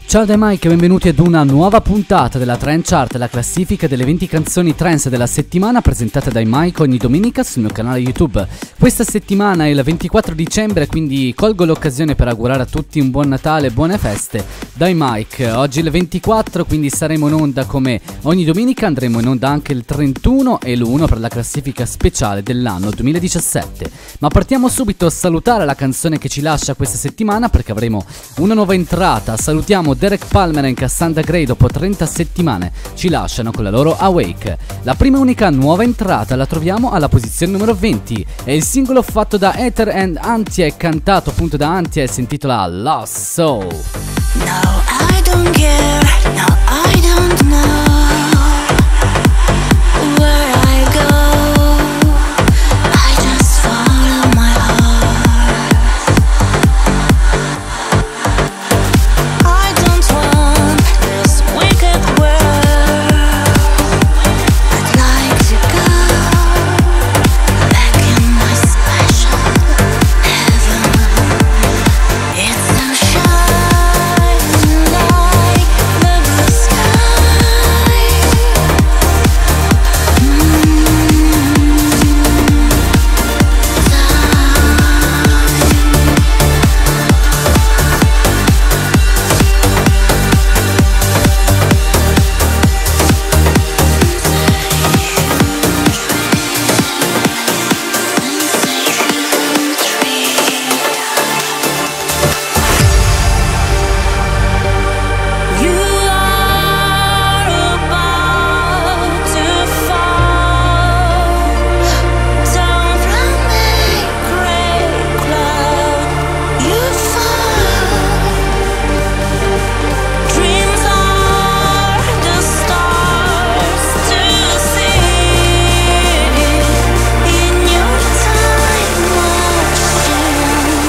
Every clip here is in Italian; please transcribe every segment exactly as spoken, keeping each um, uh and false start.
Ciao da Mike e benvenuti ad una nuova puntata della Trend Chart, la classifica delle venti canzoni trance della settimana presentata da Mike ogni domenica sul mio canale YouTube. Questa settimana è il ventiquattro dicembre, quindi colgo l'occasione per augurare a tutti un buon Natale e buone feste. Dai Mike, oggi è il ventiquattro, quindi saremo in onda come ogni domenica, andremo in onda anche il trentuno e l'uno per la classifica speciale dell'anno duemiladiciassette. Ma partiamo subito a salutare la canzone che ci lascia questa settimana perché avremo una nuova entrata. Salutiamo Derek Palmer e Cassandra Gray, dopo trenta settimane ci lasciano con la loro Awake. La prima e unica nuova entrata la troviamo alla posizione numero venti, è il singolo fatto da Ether and Antie, cantato appunto da Antie, e si intitola Lost Soul. No, I don't care, no, I don't know where I go, I just follow my heart. I don't want this wicked world, I'd like to go back in my special heaven. It's so shining like the blue sky. You are about to fall down from a gray cloud. You fall. Dreams are the stars to see in your time machine.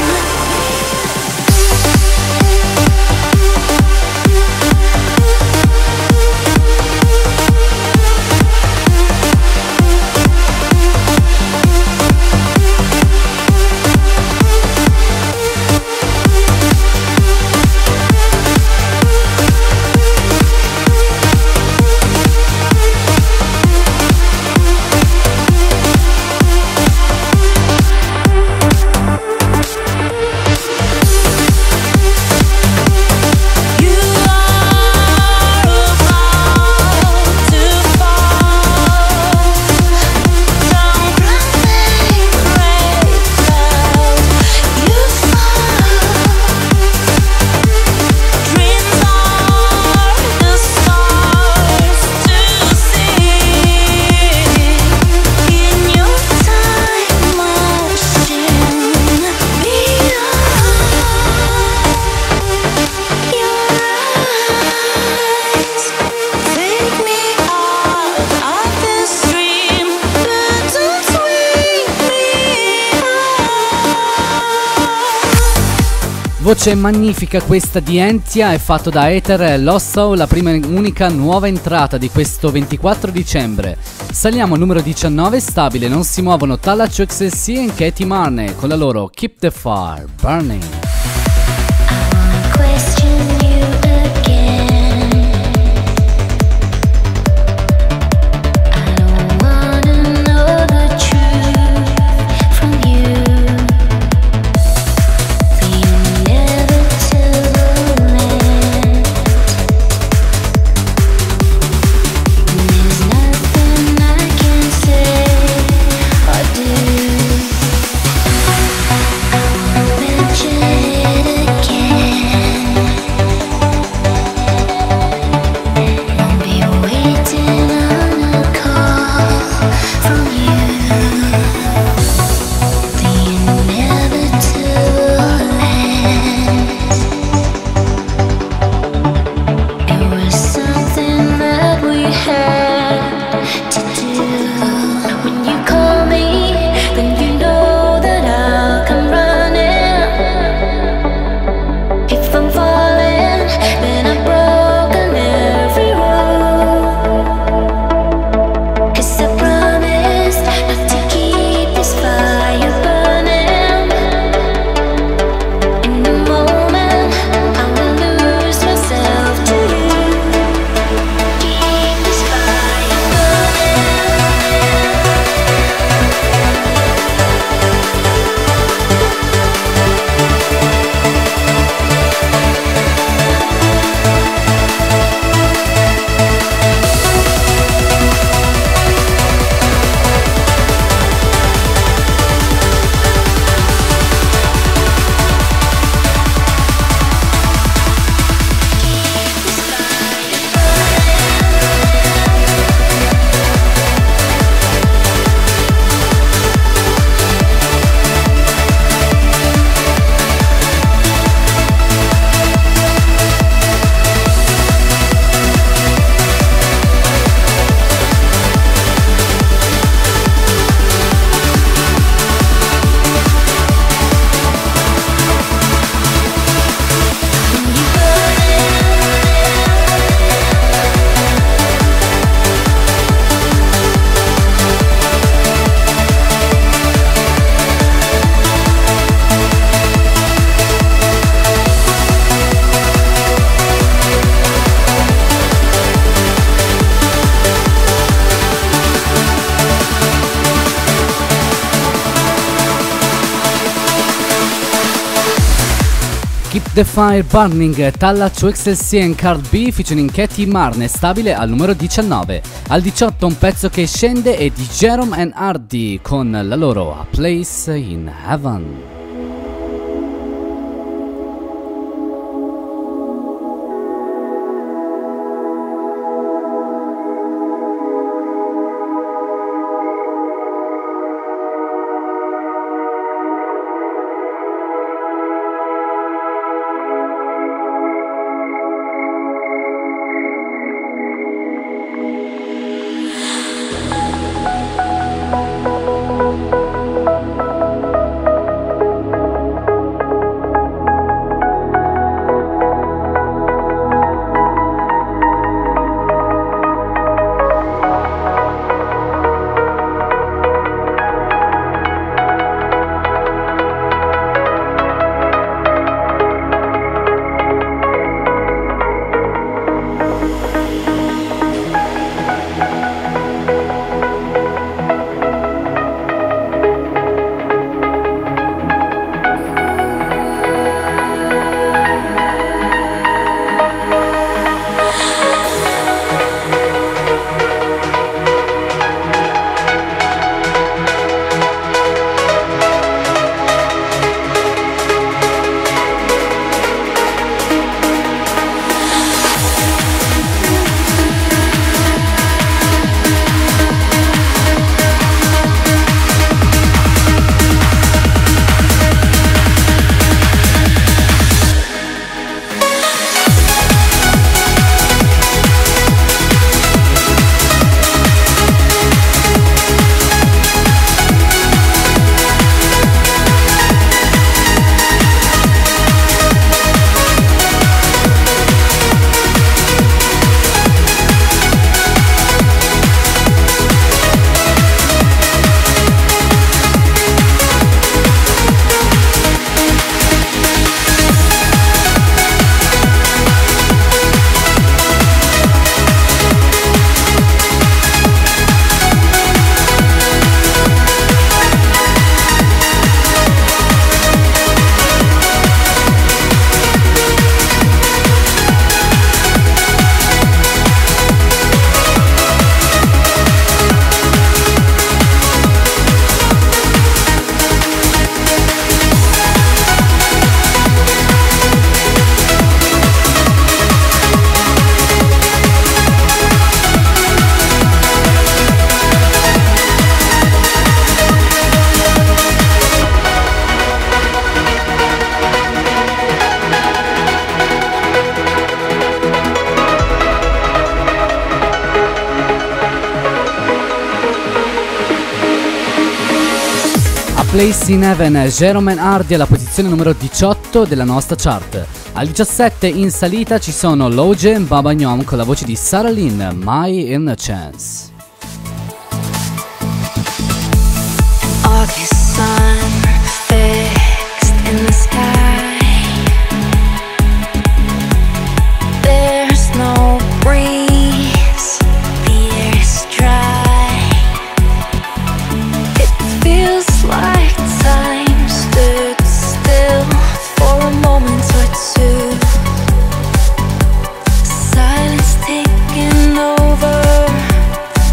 You are about to fall down from a gray cloud. You fall. Dreams are the stars to see in your time machine. Beyond your eyes, take me out of this dream, but don't sweep me out. Voce magnifica questa di Entia, è fatto da Ether e Lost Soul, la prima e unica nuova entrata di questo ventiquattro dicembre. Saliamo al numero diciannove, stabile, non si muovono Talla X S C e Katie Marney con la loro Keep the Fire Burning. Question you again. I don't wanna know the truth from you. We never till the land. There's nothing I can say or do. Mention The Fire Burning, Talla two X L C and Card B featuring Katy Marne, stabile al numero diciannove. Al diciotto un pezzo che scende è di Jerome and Hardy con la loro A Place in Heaven. Place in Heaven, Jerome and Hardy alla posizione numero diciotto della nostra chart. Al diciassette in salita ci sono Loge e Baba Gnom con la voce di Sarah Lynn, My Innocence. August sun fixed in the sky. There's no breeze, the air is dry. It feels like time stood still for a moment or two. Silence taking over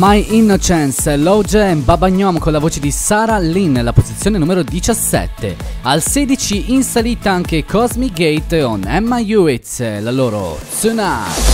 My Innocence, Loge e Baba Gnom con la voce di Sarah Lynn, la posizione numero diciassette. Al sedici in salita anche Cosmic Gate con Emma Hewitt, la loro Tonight.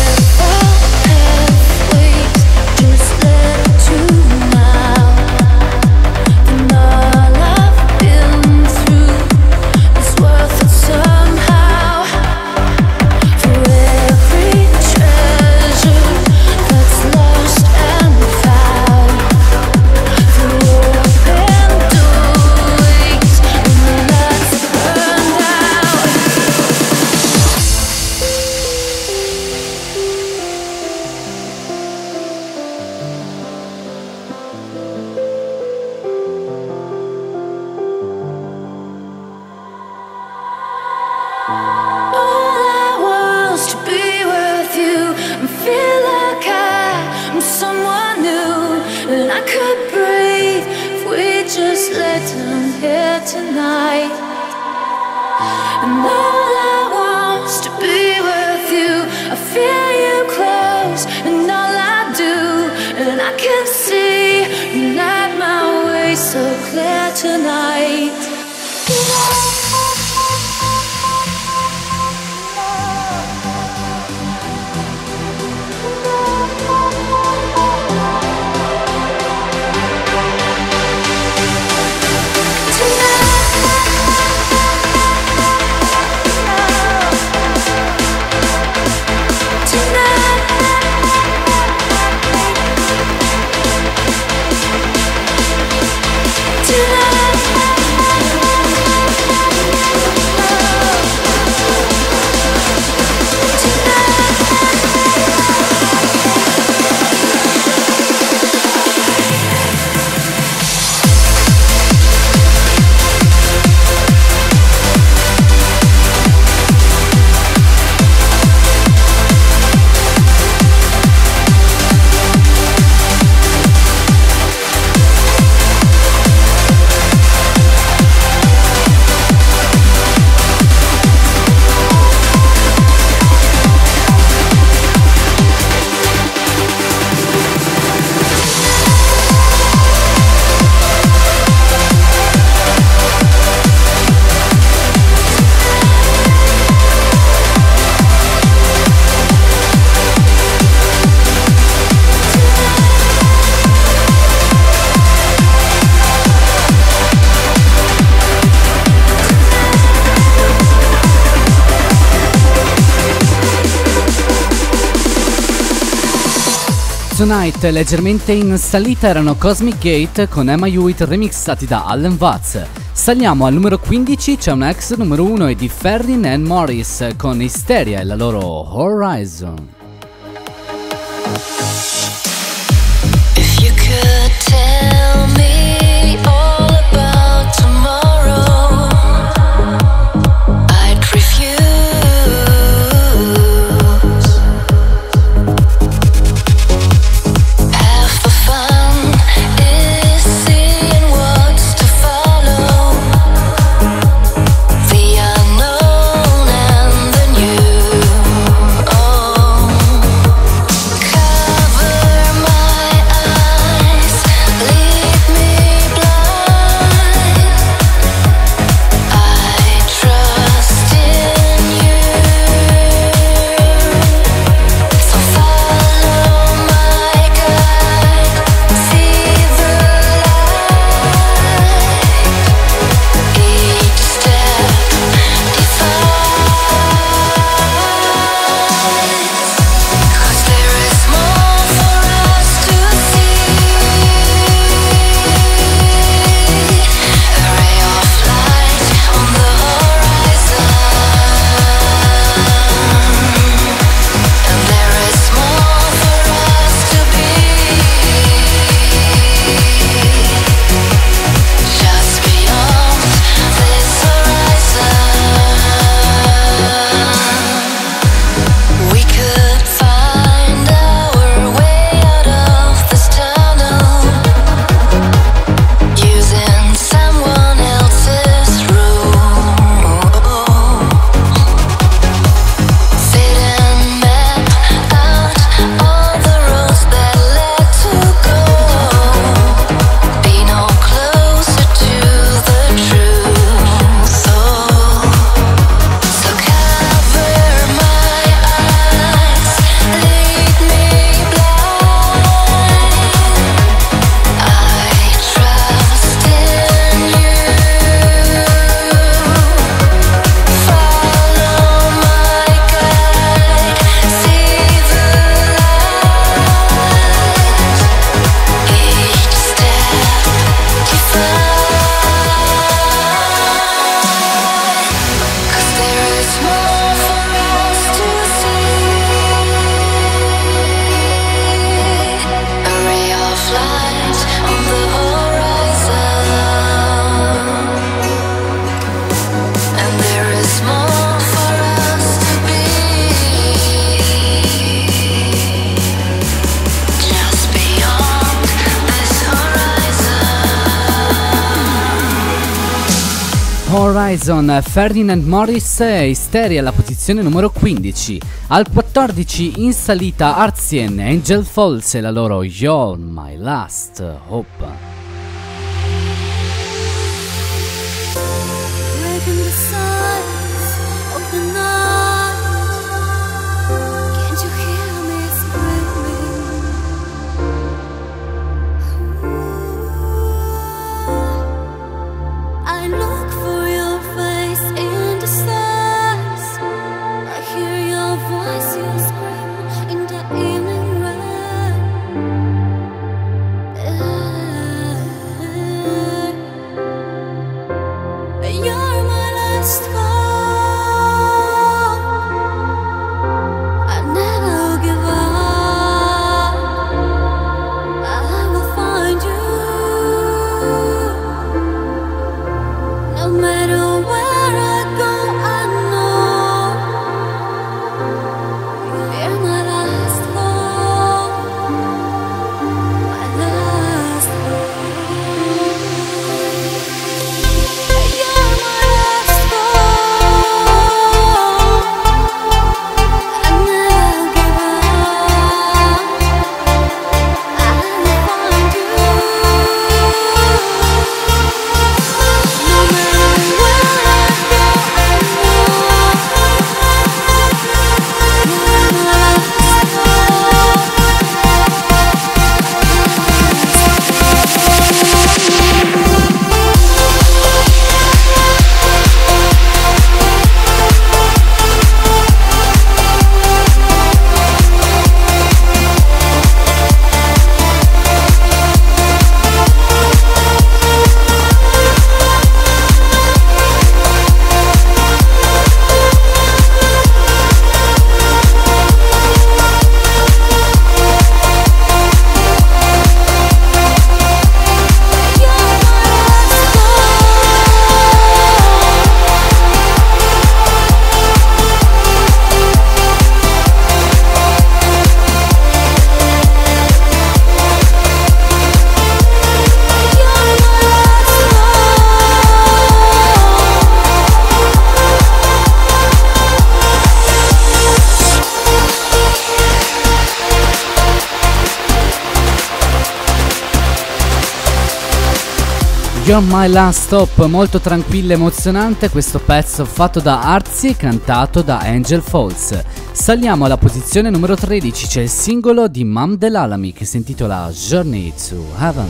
Tonight, leggermente in salita erano Cosmic Gate con Emma Hewitt remixati da Allen Watts. Saliamo al numero quindici, c'è un ex numero uno e di Ferdinand Morris con Hysteria e la loro Horizon. If you could tell me all about tomorrow, I'd refuse. Half the fun is seeing what's to follow, the unknown and the new. Oh. Horizon, Ferdinand Morris e Hysteria alla posizione numero quindici. Al quattordici in salita Artsien, Angel Falls e la loro You're My Last Hope. Breaking the silence of the night. Can't you hear me screaming? I look for your face in the stars. I hear your voice, you scream in the evening rain. You're my last hope. I'll never give up. I will find you. No matter where I go, I know you're my last hope. My last hope. You're my last hope. I'll never give up. I will find you. No matter where I go, I know you're my last You're My Last Stop, molto tranquillo e emozionante questo pezzo fatto da Artsy e cantato da Angel Falls. Saliamo alla posizione numero tredici, c'è il singolo di Mam Delalami che si intitola Journey to Heaven.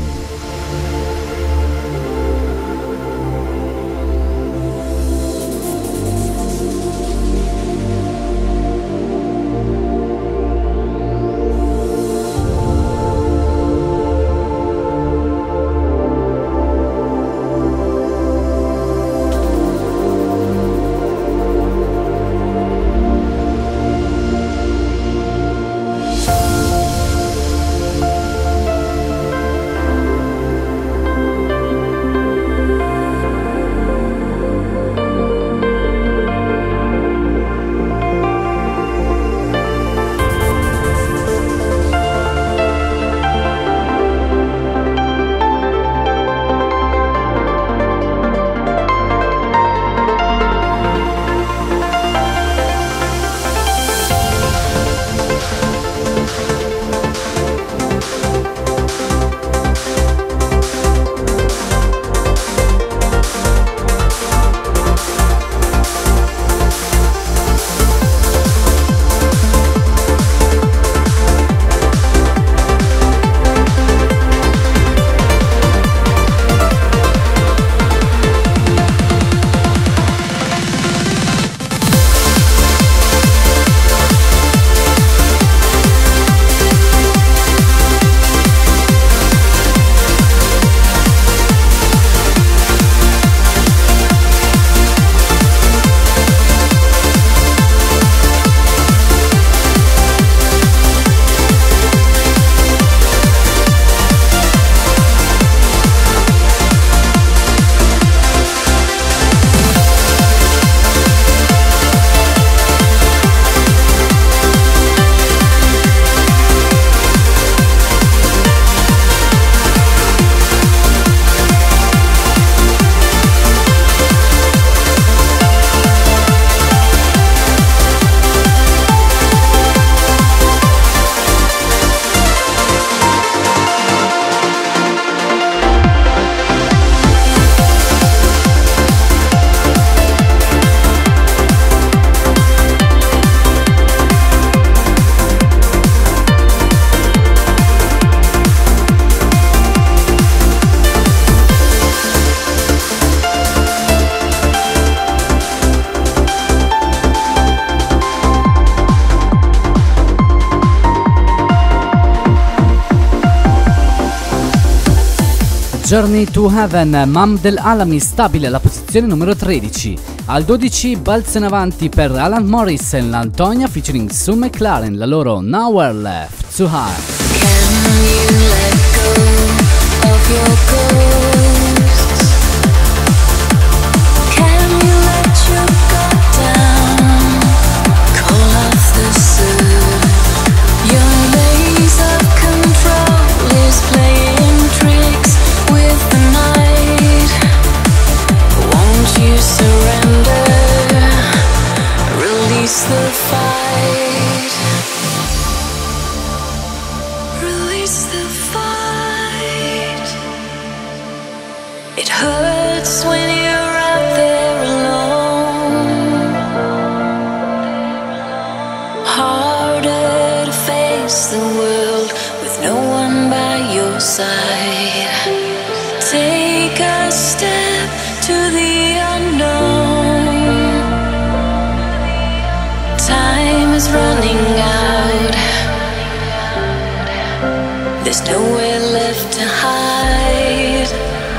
Journey to Heaven, Mam del Alami, stabile alla posizione numero tredici. Al dodici balza in avanti per Alan Morrison, l'Antonia featuring Sue McLaren, la loro Nowhere Left to Hide. Can you let go of your ghosts? Can you let your guard down? Call off the surge. Your maze of control is playing tricks with the night. Won't you surrender? Release the fight. Release the fight. It hurts when you're out there alone. Harder to face the world with no one by your side. Take a step to the unknown. Time is running out. There's nowhere left to hide.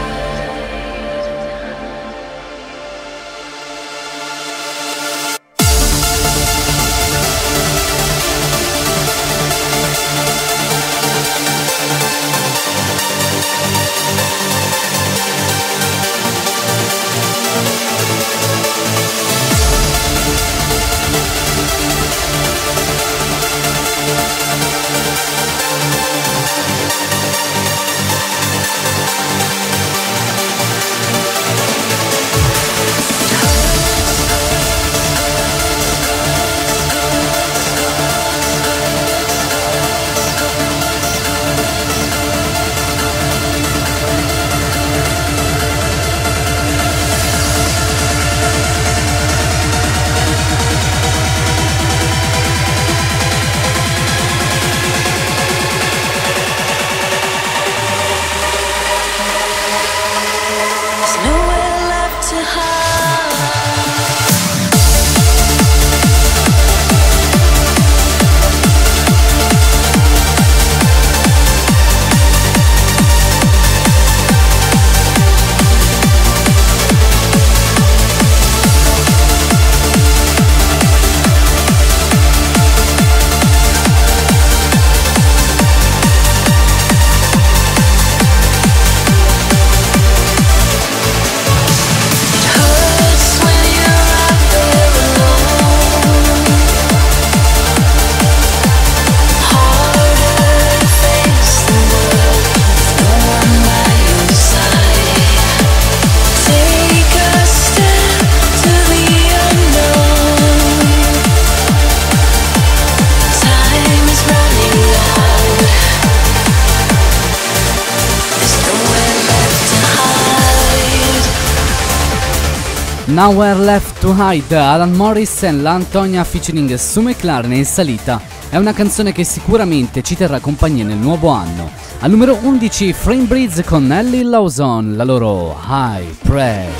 Nowhere Left to Hide, Alan Morrison, l'Antonia featuring Sue McLaren in salita. È una canzone che sicuramente ci terrà compagnia nel nuovo anno. Al numero undici Frame Breeze con Ellie Lawson, la loro High Prayer.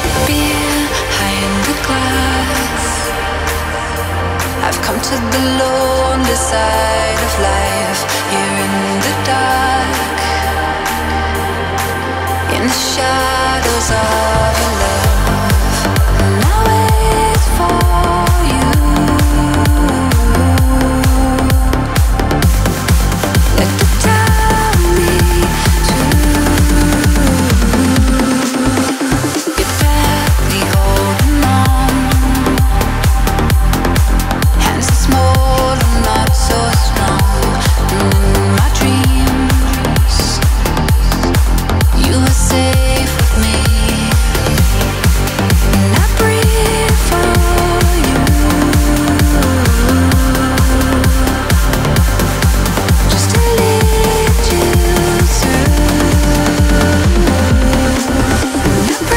Behind the glass, I've come to the lonely side of life. Here in the dark, in the shadows of your love. And I wait for you. Let the time be true. You're badly holding on. Hands are small and not so strong. And in my dreams, you were safe with me. And I breathe for you. Just to lead you through. And I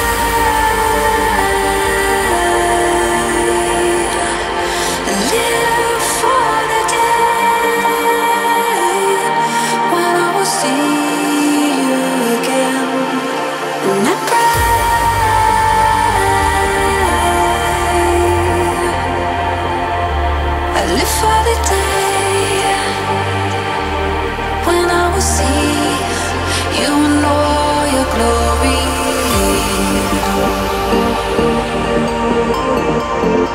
live for the day when I will see you again. And I I live for the day when I will see you and all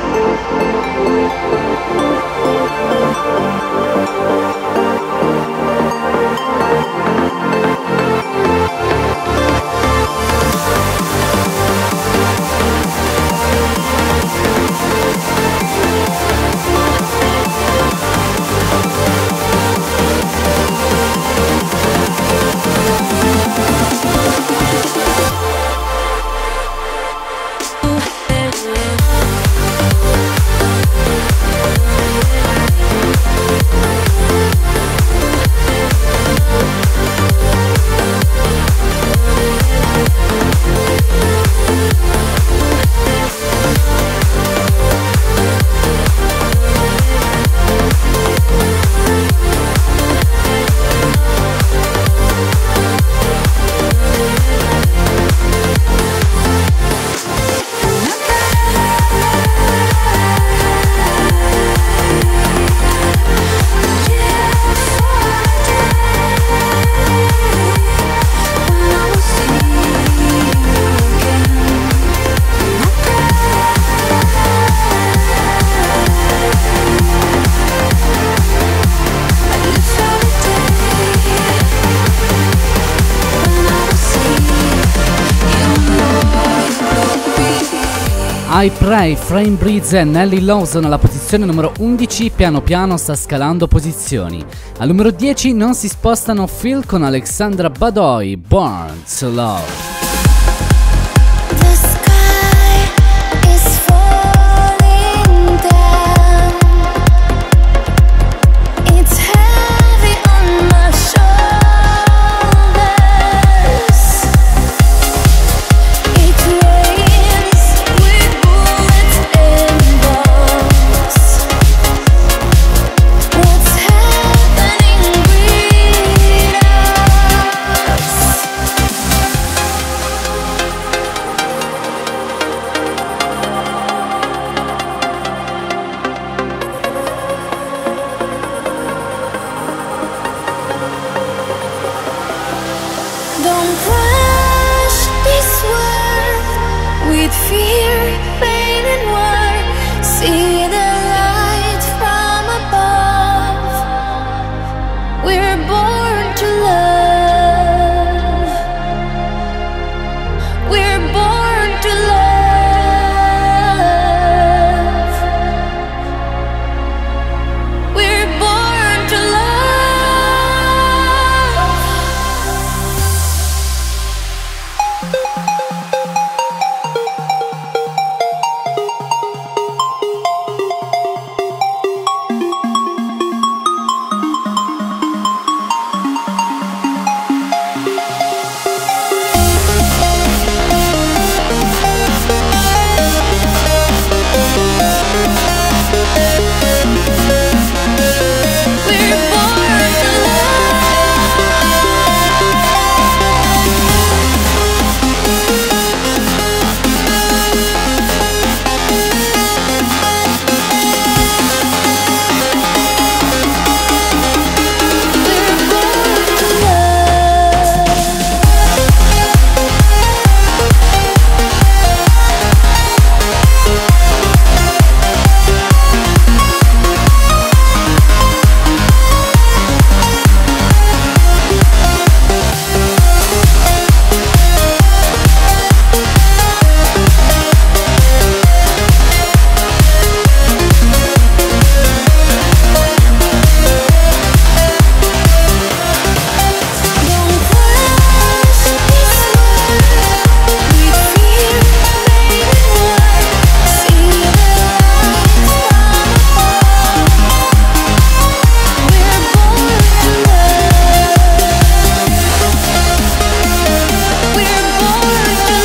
I Pray, Frame Breeze e Nelly Lawson alla posizione numero undici, piano piano sta scalando posizioni. Al numero dieci non si spostano Phil con Alexandra Badoy, Born to Love. The sky is falling down. It's heavy on my shoulders. It rains with bullets and bombs. What's happening with us? Don't crush this world with fear, pain and war. See the light from above. We're born to love. We're born to love. We're born to love. We're born to We're born to love. Don't crush this world with fear, pain and war. See the light from above. We're born to love. We're born to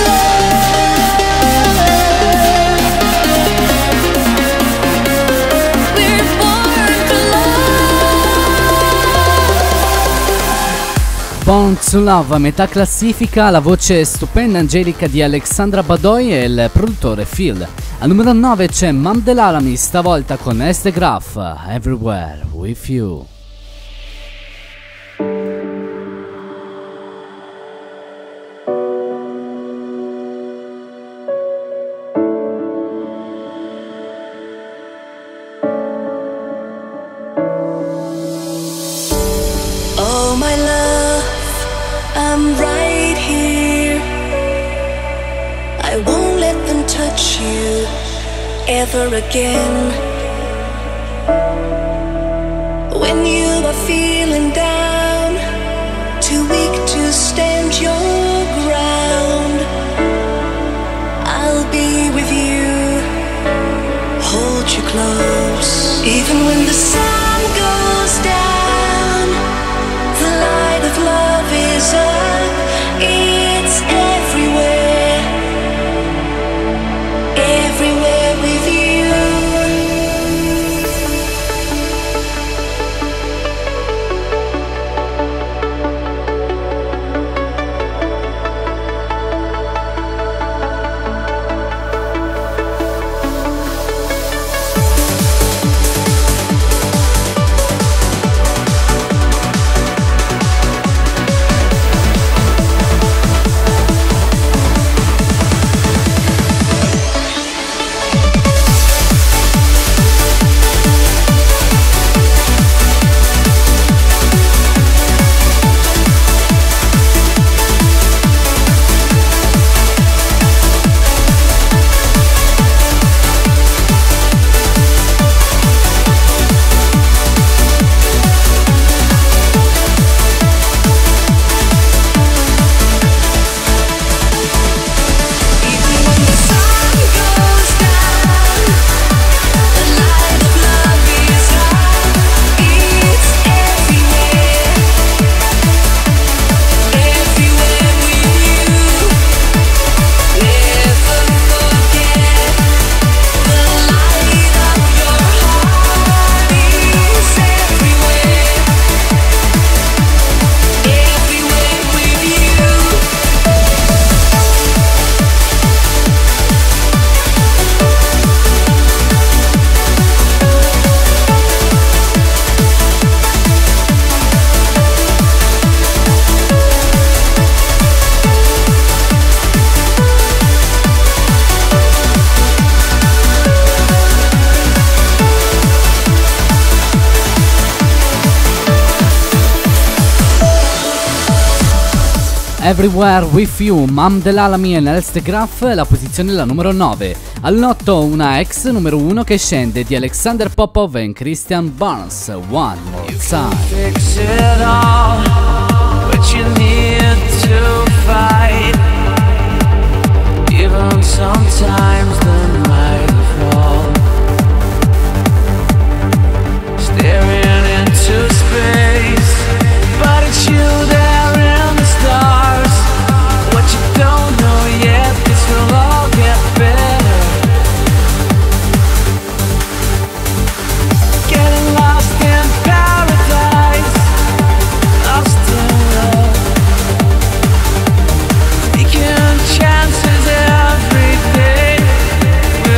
love. We're born to love. Born to Love, a metà classifica, la voce stupenda angelica di Alexandra Badoy e il produttore Phil. Al numero nove c'è Mam Delarami, stavolta con Este Graf, Everywhere With You. together again. When you are feeling down, too weak to stand your ground, I'll be with you, hold you close. Even when the sun goes down, the light of love is up. It's everywhere, everywhere with you. Everywhere With You, Mam Delalami e Nels de Graaf, la posizione è la numero nove. Al lotto una ex numero uno che scende di Alexander Popov e Christian Barnes, One More Time. Fix it all, but you need to fight. Even sometimes the night fall, staring into space, but it's you there in the stars. What you don't know yet, this will all get better. Getting lost in paradise, lost in love, taking chances every day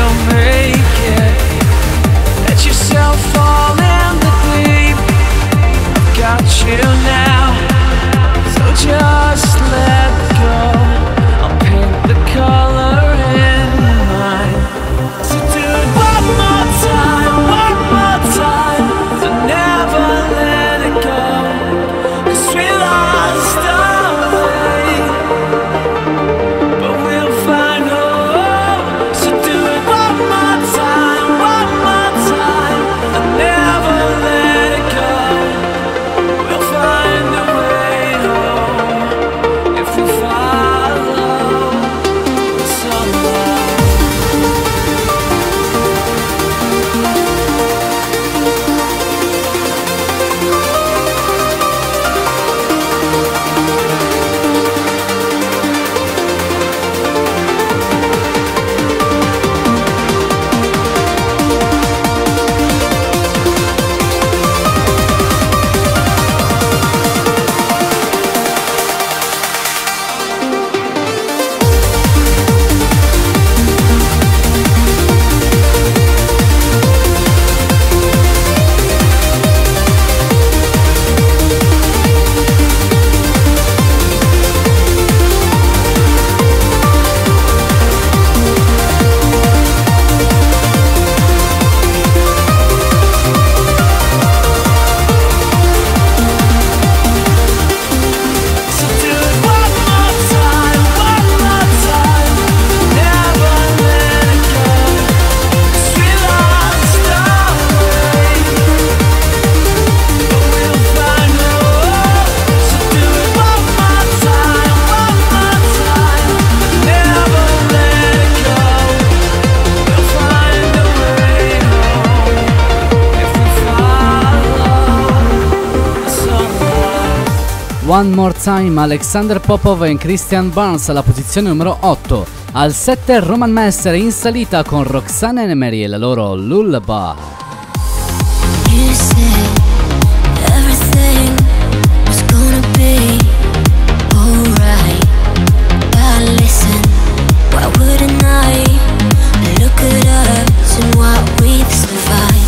One More Time, Alexander Popov e Christian Barnes alla posizione numero otto. Al sette Roman Messer in salita con Roxanne Emery e la loro Lullaby. You said everything was gonna be alright. I listen, why wouldn't I? Look at us and what we've survived.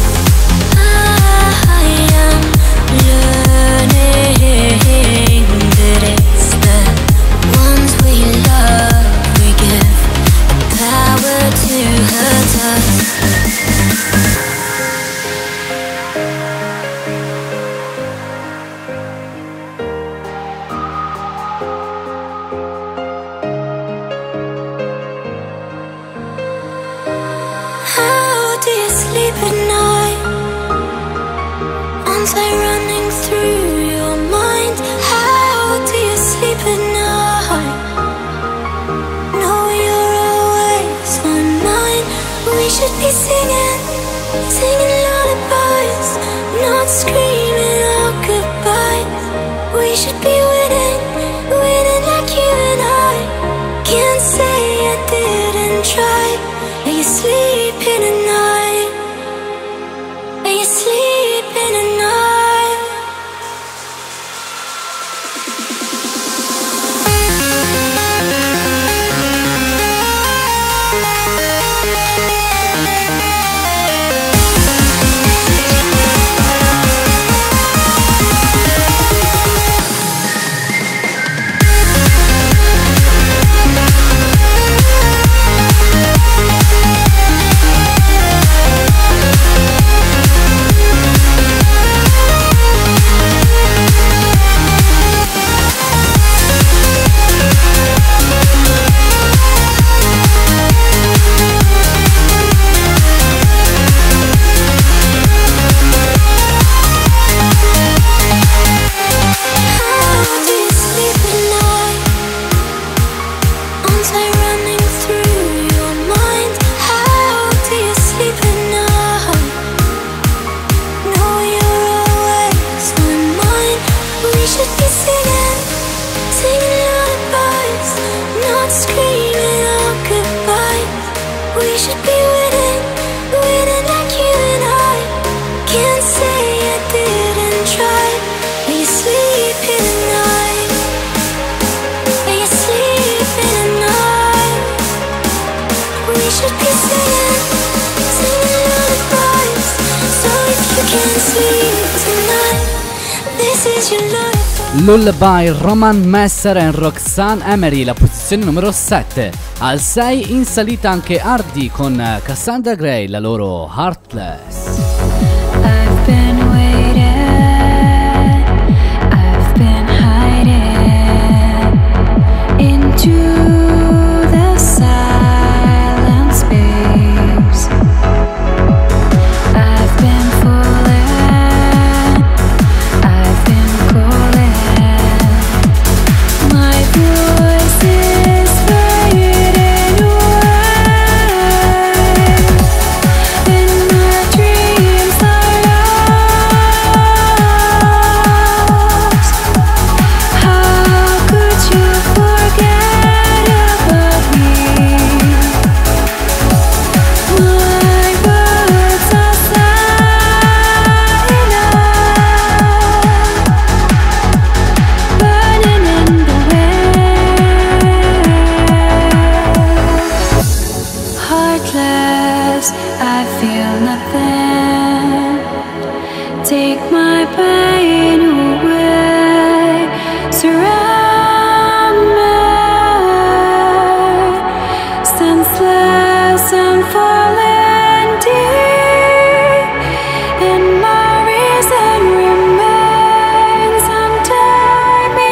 I am learning that it's the ones we love we give the power to hurt us. How do you sleep at night? Aren't I running through your mind? How do you sleep at night? No, you're always on mine. We should be singing, singing lullabies, not screaming out goodbye. We should be winning, winning like you and I. Can't say I didn't try. Are you sleeping at night? Are you sleeping at night? Lullaby, Roman Messer e Roxanne Emery, la posizione numero sette. Al sei in salita anche Hardy con Cassandra Gray, la loro Heartless. I've been waiting, I've been hiding into the silent space. I've been falling, I've been calling. My voice is fading away, and my dreams are lost. How could you forget about me? My words are silent, burning in the wind. Heartless, I feel nothing. Take my pain away. Surround me, senseless and falling deep. And my reason remains under me.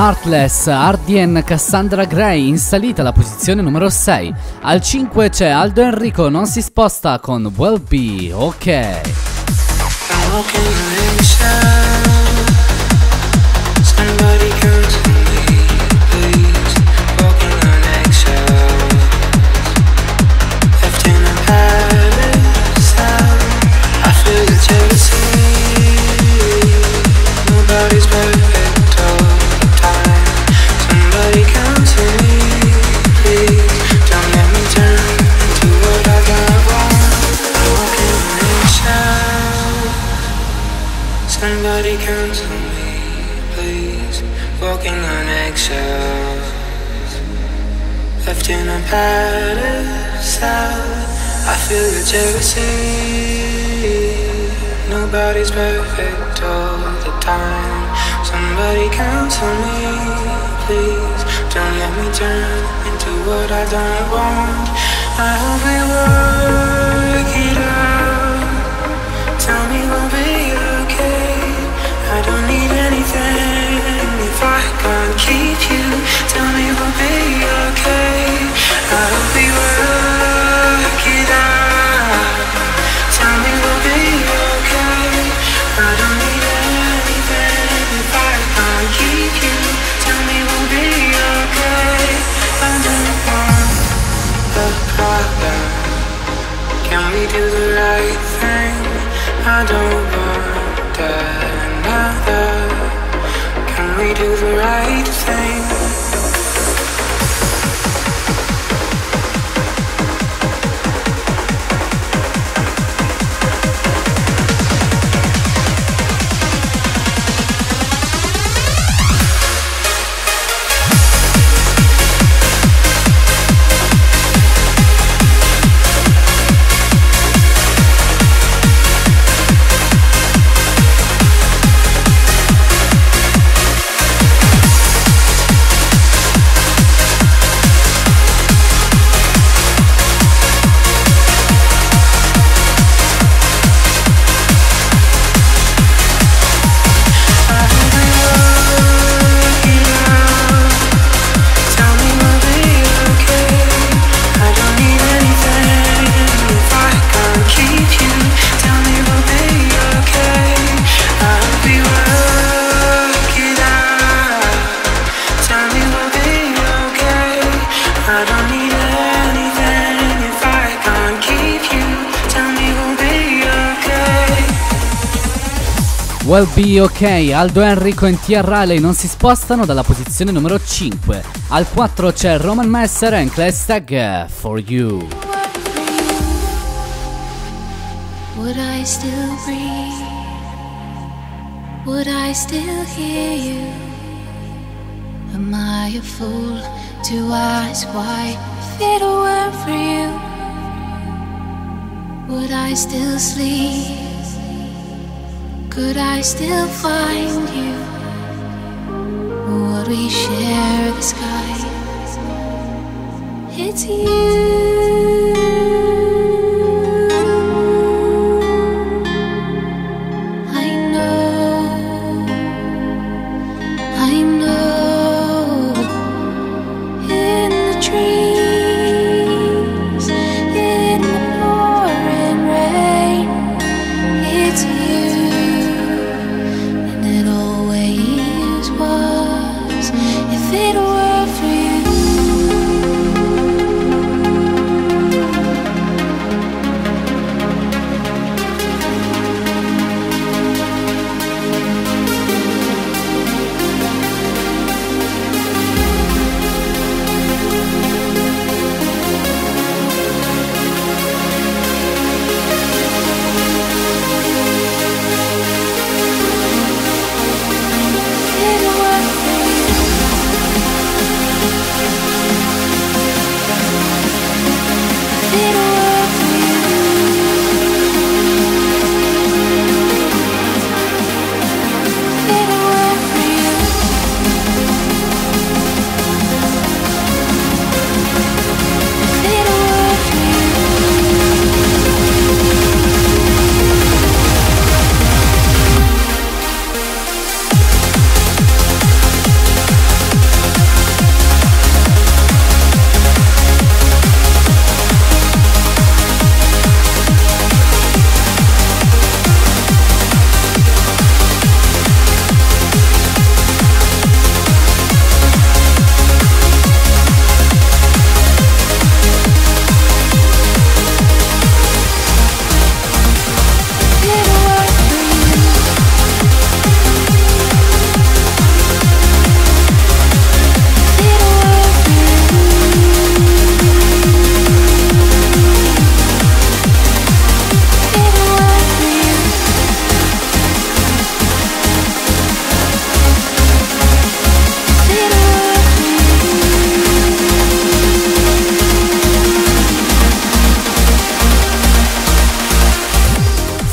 Heartless, Hardy and Cassandra Gray in salita alla posizione numero sei. Al cinque c'è Aldo Enrico, non si sposta con Well Be Ok. Nobody's perfect all the time. Somebody come to me, please. Don't let me turn into what I don't want. I walk in eggshells. Somebody come to me, please. Walking on eggshells. Left in a padded cell. I feel your jealousy. Nobody's perfect all the time. Somebody come to me, please. Don't let me turn into what I don't want. I hope we work it out. Tell me we'll be okay. I don't need anything if I can't keep you. Tell me we'll be okay. I hope we work it out. Tell me we'll be okay. I don't need anything if I can't keep you. Tell me we'll be okay. I don't want a problem. Can we do the right thing? I don't want another. Can we do the right thing? Well Be Ok, Aldo Enrico e Tia Riley non si spostano dalla posizione numero cinque. Al quattro c'è Roman Messer e Class Tag For You. Would I still breathe? Would I still hear you? Am I a fool to ask why if it weren't for you? Would I still sleep? Could I still find you? Would we share the sky? It's you. I know, I know. In the trees, in the pouring rain, it's you. If it were for you,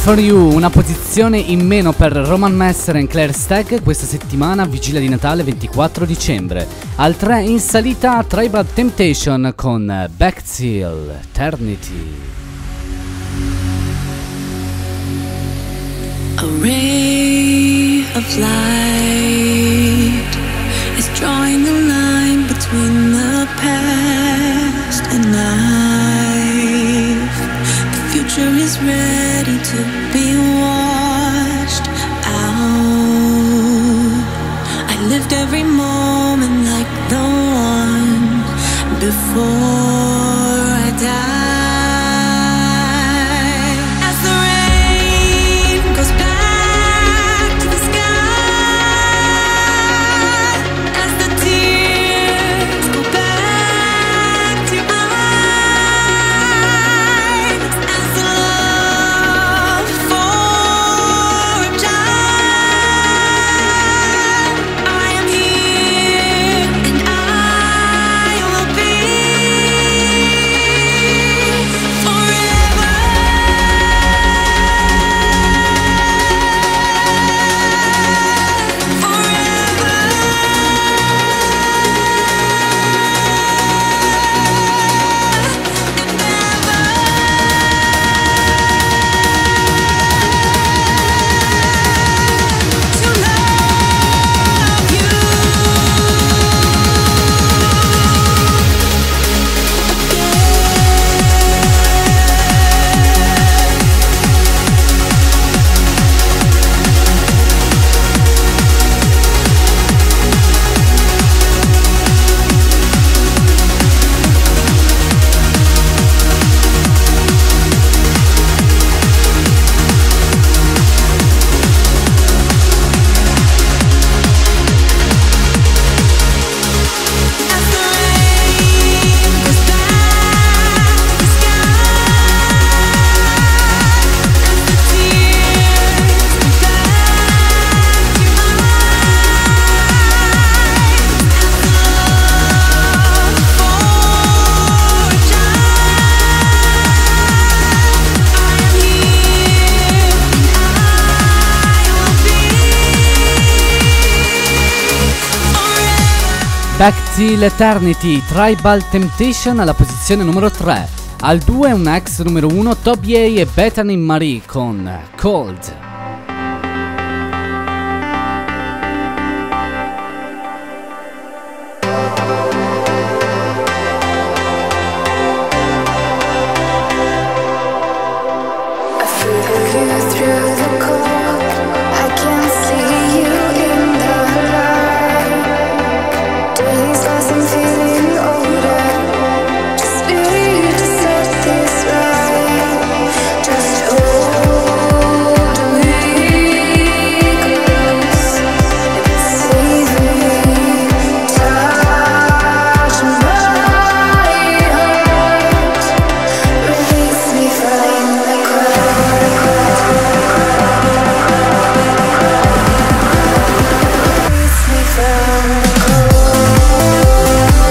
For You, una posizione in meno per Roman Messer e Claire Stagg questa settimana, vigilia di Natale ventiquattro dicembre. Al tre in salita Tribal Temptation con Back Till Eternity. A ray of light is drawing the line between the past and life. The future is ready to be washed out. I lived every moment like the one before I died. As the rain goes back to the sky, as the tears go back to your eyes, as the love for a child, I am here and I will be forever. Back Till Eternity, Tribal Temptation alla posizione numero tre. Al due una ex numero uno, Tobiey e Bethany Marie con Cold. Just hold me from the cold.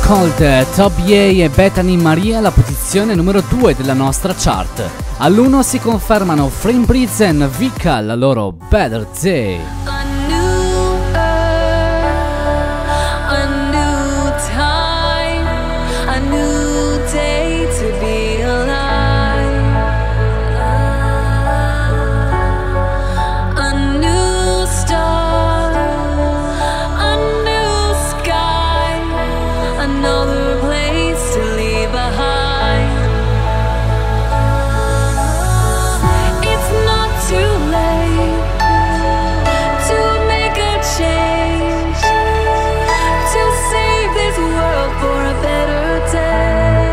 Cold, Tobier e Bethany Maria alla posizione numero due della nostra chart. All'uno si confermano Frame Breeze e Vika, la loro Better Day. A new earth, a new time, a new day to be alive. A new start, a new sky, another place to leave behind. It's not too late to make a change, to save this world for a better day.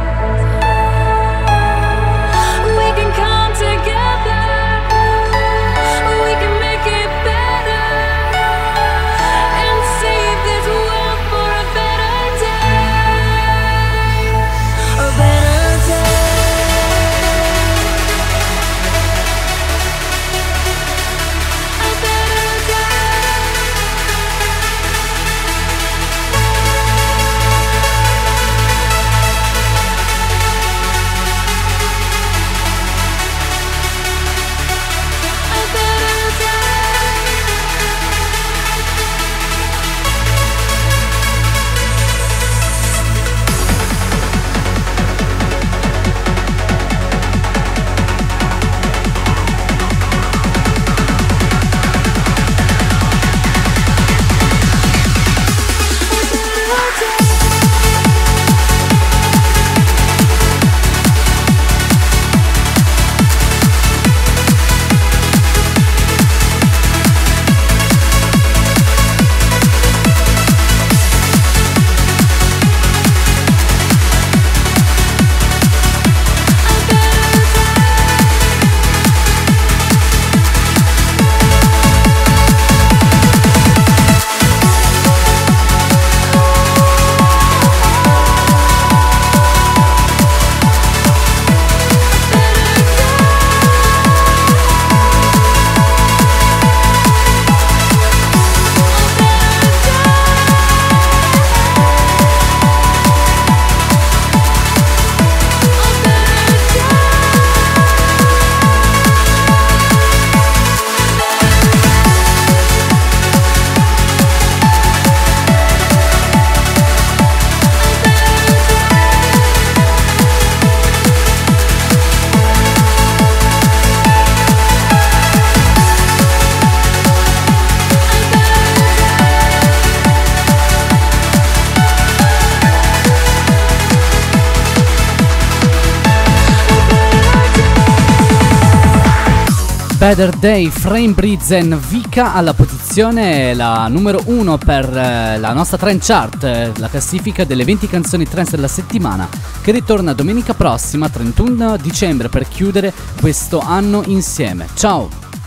We can come together, we can make it better, and save this world for a better day, a better day. A better day. A better Better Day, Frame Breeze e Vika alla posizione la numero uno per eh, la nostra trend chart, eh, la classifica delle venti canzoni trance della settimana, che ritorna domenica prossima, trentuno dicembre, per chiudere questo anno insieme. Ciao!